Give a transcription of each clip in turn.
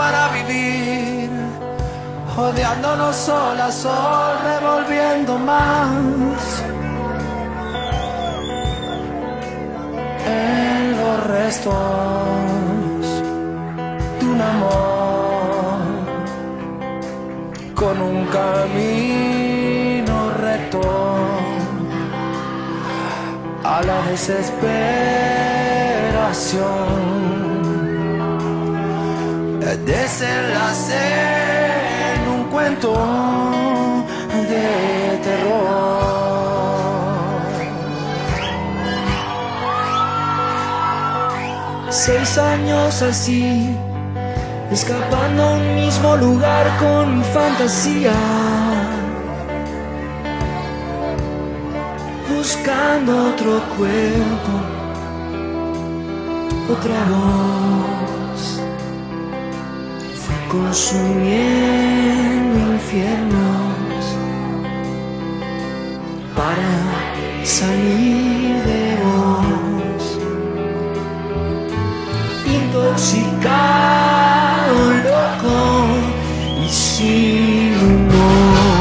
para vivir, odiándonos sol a sol, revolviendo más en los restos de un amor con un camino recto a la desesperación. Desenlace en un cuento de terror. 6 años así, escapando a un mismo lugar con mi fantasía, buscando otro cuerpo, otra voz, fui consumiendo infiernos para salir de vos, intoxicado, loco y sin humor.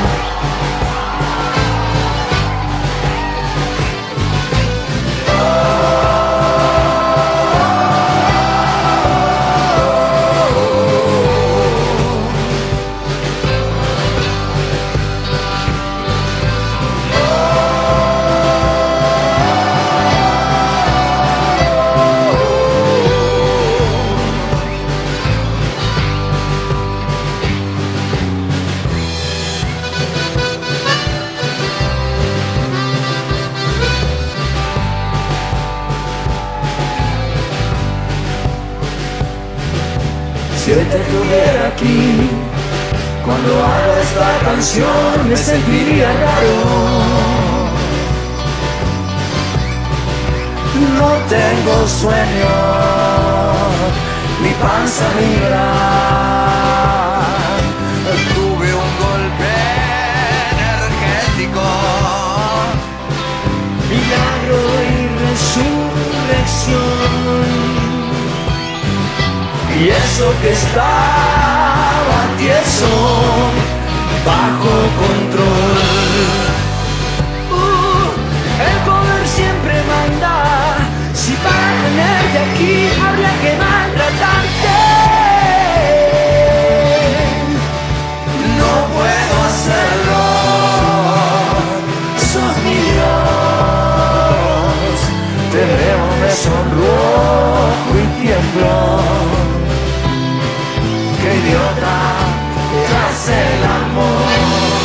Si hoy te tuviera aquí, cuando hago esta canción me sentiría raro. No tengo sueño, mi panza vibra. Tuve un golpe energético, Milagro y resurrección. y eso que estaba tieso, bajo control. El poder siempre manda. Si para tenerte aquí habría que maltratarte, No puedo hacerlo, sos mi Dios. Te veo, me sonrojo y tiemblo. Qué idiota te hace el amor.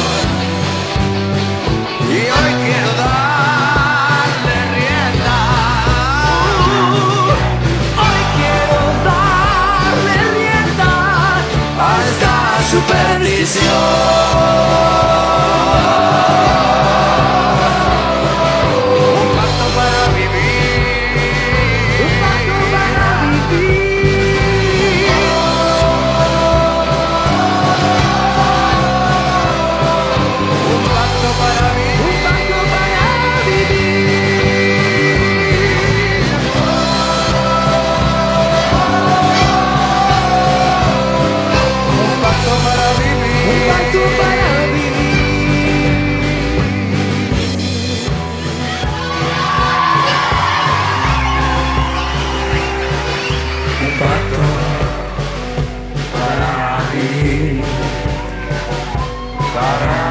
Y hoy quiero darle rienda. hoy quiero darle rienda A esta superstición. Un pacto para vivir. un pacto para vivir. Un pacto para vivir. Un pacto para vivir. Un pacto para vivir. Un pacto para vivir. Un pacto para vivir. Para